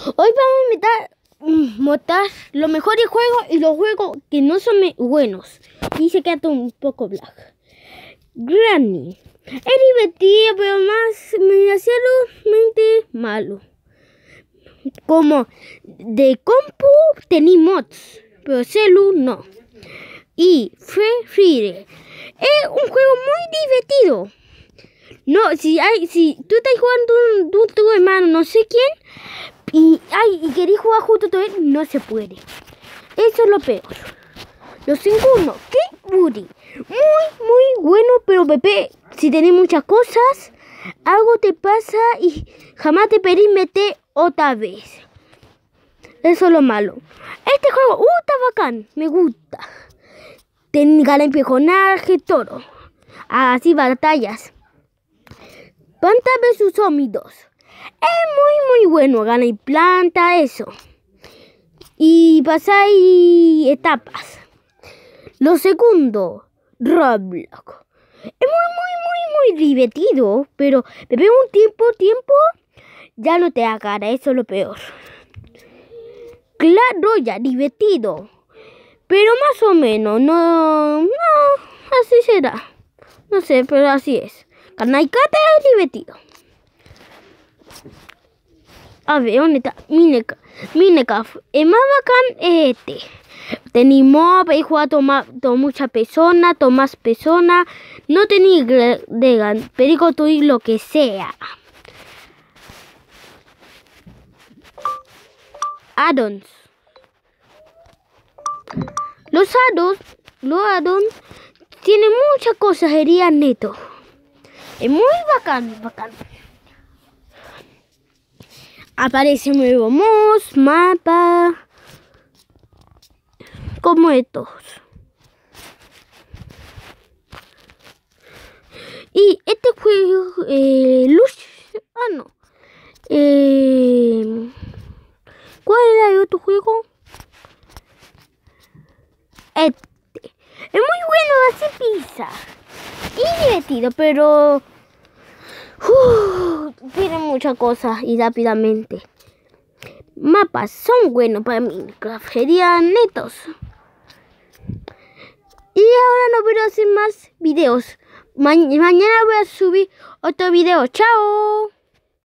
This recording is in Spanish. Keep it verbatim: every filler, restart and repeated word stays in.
Hoy vamos a meter, mm, mostrar los mejores juegos y los juegos que no son buenos. Dice que está un poco black. Granny. Es divertido, pero más demasiadamente malo. Como de compu tenía mods, pero celu no. Y Free Fire es un juego muy divertido. No, si hay, si tú estás jugando con tu hermano, no sé quién, y, ay, y querés jugar justo a él, no se puede. Eso es lo peor. Lo segundo, ¿qué? Woody. Muy, muy bueno, pero Pepe, si tenés muchas cosas, algo te pasa y jamás te pedís meter otra vez. Eso es lo malo. Este juego, uh, está bacán, me gusta. Tenga el empejonaje, todo. Así batallas. Planta versus Zombie dos. Es muy muy bueno, gana y planta eso. Y pasáis etapas. Lo segundo, Roblox. Es muy muy muy muy divertido, pero después de un tiempo, tiempo, ya no te da cara, eso es lo peor. Clash Royale, divertido. Pero más o menos, no, no, así será. No sé, pero así es. Canaicate es divertido. A ver, ¿dónde está? Minecraft. Minecraft. El más bacán es este. Tení mob, he jugado con muchas personas, con más personas. No tení de pero construir lo que sea. Addons. Los addons, los addons tienen muchas cosas, sería neto. Es muy bacán, bacán. Aparece un nuevo mods, mapa, como estos. Y este juego, eh, Luz, ah no, eh, ¿cuál era el otro juego? Este. Es muy bueno, hace pizza. Y divertido, pero uh, tiene muchas cosas y rápidamente. Mapas son buenos para Minecraft, serían netos. Y ahora no voy a hacer más videos. Ma mañana voy a subir otro video. ¡Chao!